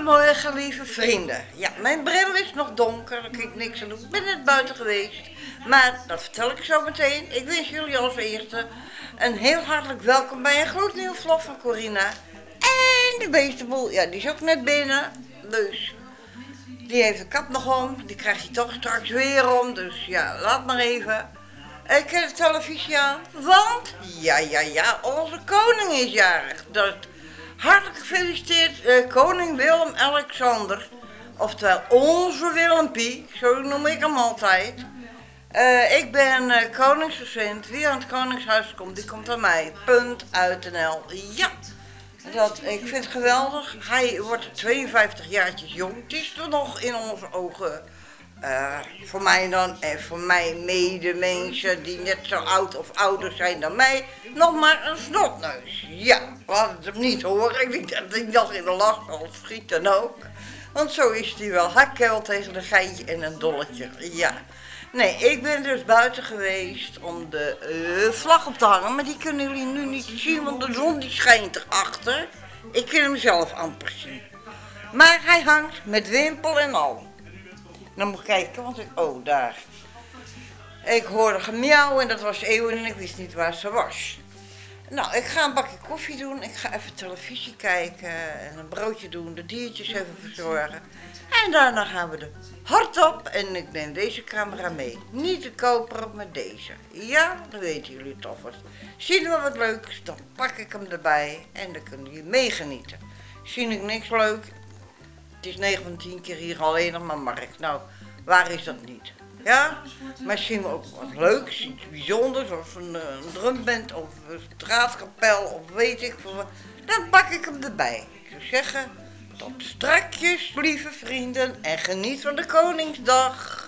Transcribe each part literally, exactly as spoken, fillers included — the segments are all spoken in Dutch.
Goedemorgen lieve vrienden. Ja, mijn bril is nog donker, daar kan ik niks aan doen. Ik ben net buiten geweest. Maar dat vertel ik zo meteen. Ik wens jullie als eerste een heel hartelijk welkom bij een gloednieuwe vlog van Corina. En de beestenboel, ja die is ook net binnen. Dus die heeft de kap nog om. Die krijgt hij toch straks weer om. Dus ja, laat maar even. Ik heb de televisie aan. Want, ja ja ja, onze koning is jarig. Dat hartelijk gefeliciteerd, uh, koning Willem-Alexander, oftewel onze Willempie, zo noem ik hem altijd. Uh, ik ben uh, koningsgezint, wie aan het koningshuis komt, die komt aan mij, punt uit N L. Ja, dat, ik vind het geweldig, hij wordt tweeënvijftig jaartjes jong, het is er nog in onze ogen. Uh, voor mij dan en voor mijn medemensen die net zo oud of ouder zijn dan mij, nog maar een snotneus. Ja, laat het hem niet horen. Ik denk dat hij dat in de lach zal schieten ook. Want zo is hij wel. Hakkel tegen een geintje en een dolletje. Ja. Nee, ik ben dus buiten geweest om de uh, vlag op te hangen. Maar die kunnen jullie nu niet zien, want de zon die schijnt erachter. Ik kan hem zelf amper zien. Maar hij hangt met wimpel en al. Dan moet ik kijken, want ik, oh daar. Ik hoorde gemiauw en dat was Eeuwen en ik wist niet waar ze was. Nou, ik ga een bakje koffie doen, ik ga even televisie kijken en een broodje doen, de diertjes even verzorgen. En daarna gaan we de hard op en ik neem deze camera mee. Niet de koper op, maar deze. Ja, dan weten jullie toch wat. Zien we wat leuks, dan pak ik hem erbij en dan kunnen jullie meegenieten. Zie ik niks leuk? Het is negen van tien keer hier alleen nog maar markt. Nou, waar is dat niet? Ja, maar zien we ook wat leuks, iets bijzonders, of een, een drumband, of een straatkapel, of weet ik veel wat. Dan pak ik hem erbij. Ik zou zeggen, tot strakjes, lieve vrienden, en geniet van de Koningsdag.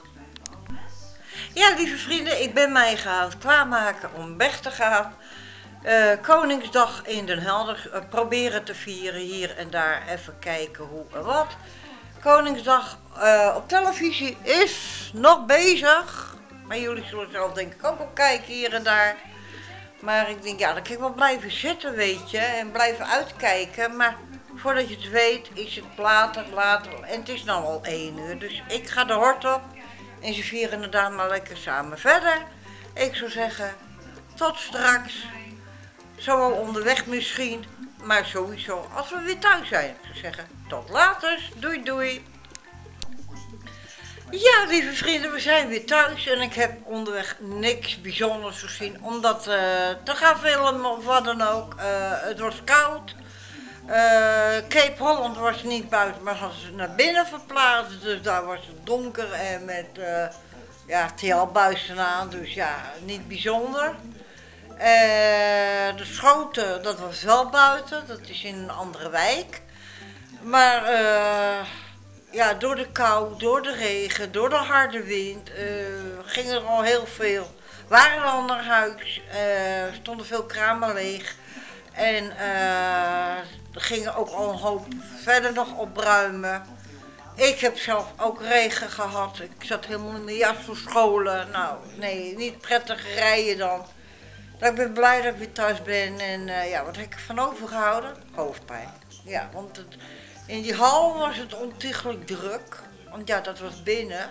Ja, lieve vrienden, ik ben mij gaan klaarmaken om weg te gaan. Uh, Koningsdag in Den Helder uh, proberen te vieren, hier en daar even kijken hoe en wat. Koningsdag uh, op televisie is nog bezig, maar jullie zullen zelf denk ik ook wel kijken hier en daar. Maar ik denk, ja, dan kan ik wel blijven zitten, weet je, en blijven uitkijken. Maar voordat je het weet is het later, later, en het is nou al één uur. Dus ik ga de hort op en ze vieren inderdaad maar lekker samen verder. Ik zou zeggen, tot straks. Zo wel onderweg misschien, maar sowieso als we weer thuis zijn. Ik zou zeggen, tot later, doei doei. Ja, lieve vrienden, we zijn weer thuis en ik heb onderweg niks bijzonders gezien. Omdat uh, te gaan filmen of wat dan ook, uh, het was koud. Uh, Cape Holland was niet buiten, maar hadden ze naar binnen verplaatst. Dus daar was het donker en met uh, ja, T L-buizen aan, dus ja, niet bijzonder. Uh, de Schoten, dat was wel buiten, dat is in een andere wijk. Maar uh, ja, door de kou, door de regen, door de harde wind, uh, ging er al heel veel. Waren al naar huis, uh, stonden veel kramen leeg. En uh, er gingen ook al een hoop verder nog opruimen. Ik heb zelf ook regen gehad, ik zat helemaal in mijn jas voor scholen. Nou, nee, niet prettig rijden dan. Nou, ik ben blij dat ik weer thuis ben en uh, ja, wat heb ik ervan overgehouden? Hoofdpijn. Ja, want het, in die hal was het ontiegelijk druk, want ja, dat was binnen.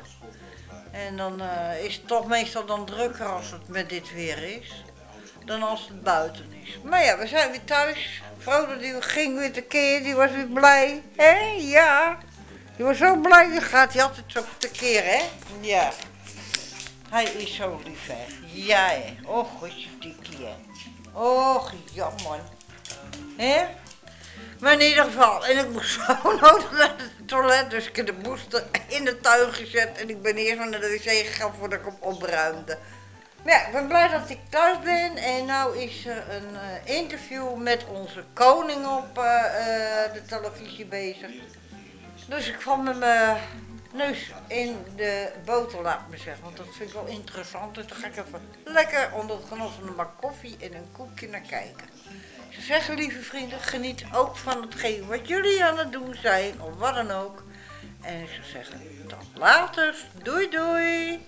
En dan uh, is het toch meestal dan drukker als het met dit weer is, dan als het buiten is. Maar ja, we zijn weer thuis. Frodo die ging weer tekeer, die was weer blij. Hé, ja. Die was zo blij, dan gaat hij altijd zo tekeer, hè? Ja. Hij is zo lief, hè. Ja, hè. Och, goedje, och, ja, man. Hè? Maar in ieder geval, en ik moest zo nodig naar het toilet, dus ik heb de booster in de tuin gezet en ik ben eerst maar naar de wc gegaan voordat ik hem opruimde. Maar ja, ik ben blij dat ik thuis ben en nou is er een uh, interview met onze koning op uh, uh, de televisie bezig. Dus ik val met mijn neus in de boter, laat me zeggen, want dat vind ik wel interessant. Dus dan ga ik even lekker onder het genot van een bak koffie en een koekje naar kijken. Ik zou zeggen, lieve vrienden, geniet ook van hetgeen wat jullie aan het doen zijn, of wat dan ook. En ik zou zeggen, tot later, doei doei.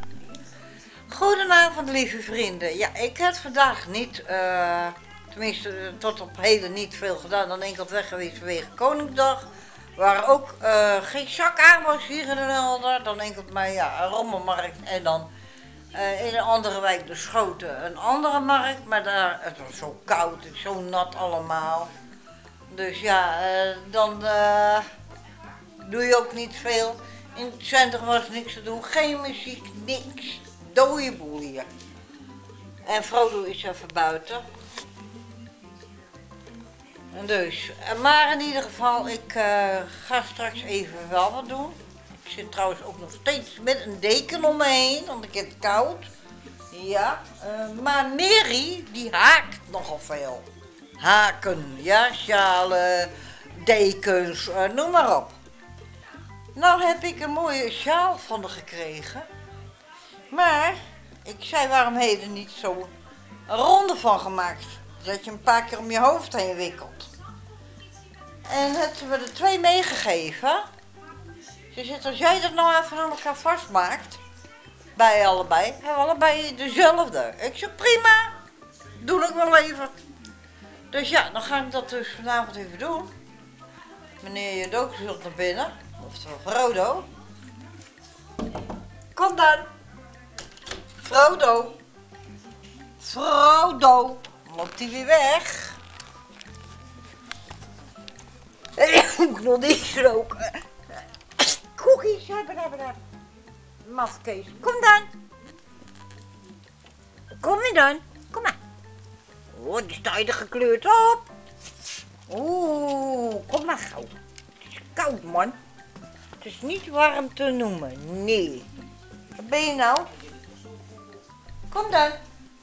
Goedenavond, lieve vrienden. Ja, ik heb vandaag niet, uh, tenminste tot op heden niet veel gedaan dan enkel weg geweest vanwege Koningsdag. Waar ook uh, geen zak aan was hier in Den Helder. Dan denk ik maar ja, een rommelmarkt. En dan uh, in een andere wijk de Schoten een andere markt. Maar daar, het was zo koud en zo nat allemaal. Dus ja, uh, dan uh, doe je ook niet veel. In het centrum was niks te doen. Geen muziek, niks. Dode boel hier. En Frodo is even buiten. En dus, maar in ieder geval, ik uh, ga straks even wel wat doen. Ik zit trouwens ook nog steeds met een deken om me heen, want ik heb het koud. Ja, uh, maar Mary, die haakt nogal veel. Haken, ja, sjalen, dekens, uh, noem maar op. Nou heb ik een mooie sjaal van haar gekregen. Maar, ik zei waarom heb je er niet zo een ronde van gemaakt. Dat je een paar keer om je hoofd heen wikkelt. En het hebben we er twee meegegeven. Ze zegt, als jij dat nou even aan elkaar vastmaakt, bij allebei, hebben we allebei dezelfde. Ik zeg, prima, doe ik wel even. Dus ja, dan ga ik dat dus vanavond even doen. Meneer Jodokus zult naar binnen, oftewel Frodo. Kom dan. Frodo. Frodo. Loopt hij weer weg? Ik wil niet roken. Koekjes hebben, hebben, hebben. Mafkees. Kom dan. Kom je dan. Kom maar. Oh, die sta je er gekleurd op. Oeh, kom maar gauw. Het is koud, man. Het is niet warm te noemen. Nee. Wat ben je nou? Kom dan.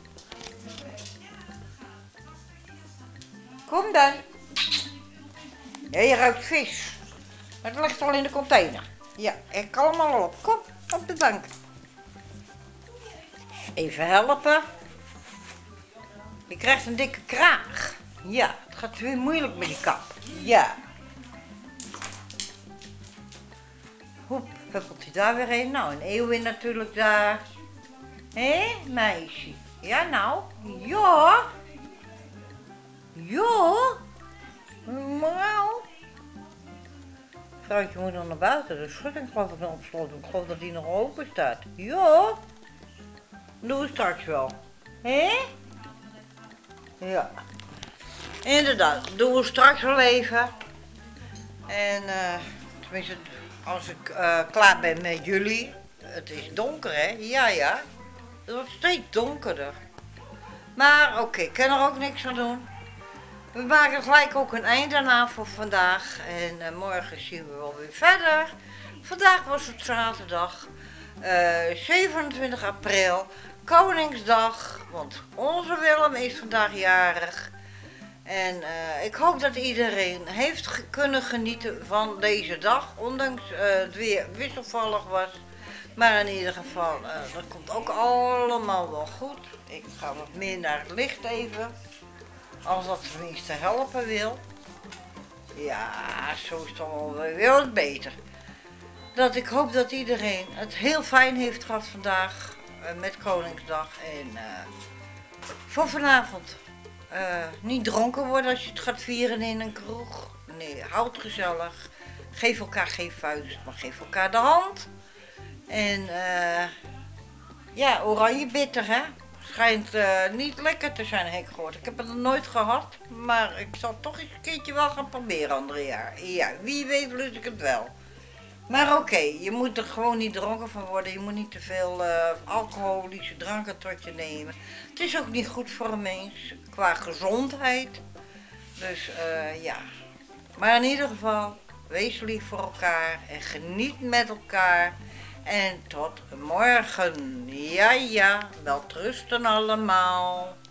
Kom dan. Ja, je ruikt vis. Het ligt al in de container. Ja, ik kan allemaal op. Kom, op de bank. Even helpen. Je krijgt een dikke kraag. Ja, het gaat weer moeilijk met die kap. Ja. Hoep, huppelt hij daar weer heen. Nou, een eeuwin natuurlijk daar. Hé, meisje. Ja, nou. Ja. Ja. Nou. Vrouwtje moet nog naar buiten. De schutting geloof ik nog op slot. Ik geloof dat die nog open staat. Ja. Doe we straks wel. Hé? Ja. Inderdaad. Doen we straks wel even. En uh, tenminste, als ik uh, klaar ben met jullie. Het is donker, hè? Ja, ja. Het wordt steeds donkerder. Maar oké, okay, ik kan er ook niks aan doen. We maken gelijk ook een eind aan voor vandaag. En uh, morgen zien we wel weer verder. Vandaag was het zaterdag. Uh, zevenentwintig april. Koningsdag. Want onze Willem is vandaag jarig. En uh, ik hoop dat iedereen heeft ge- kunnen genieten van deze dag. Ondanks uh, het weer wisselvallig was. Maar in ieder geval, uh, dat komt ook allemaal wel goed. Ik ga wat meer naar het licht even. Als dat tenminste helpen wil. Ja, zo is het allemaal weer wat beter. Dat ik hoop dat iedereen het heel fijn heeft gehad vandaag. Uh, met Koningsdag. En uh, voor vanavond. Uh, niet dronken worden als je het gaat vieren in een kroeg. Nee, houd gezellig. Geef elkaar geen vuist, maar geef elkaar de hand. En uh, ja, oranje bitter, hè. Schijnt uh, niet lekker te zijn, heb ik gehoord. Ik heb het nog nooit gehad, maar ik zal toch eens een keertje wel gaan proberen andere jaar. Ja, wie weet lust ik het wel. Maar oké, okay, je moet er gewoon niet dronken van worden. Je moet niet te veel uh, alcoholische dranken tot je nemen. Het is ook niet goed voor een mens, qua gezondheid. Dus uh, ja, maar in ieder geval, wees lief voor elkaar en geniet met elkaar. En tot morgen. Ja, ja, wel rusten allemaal.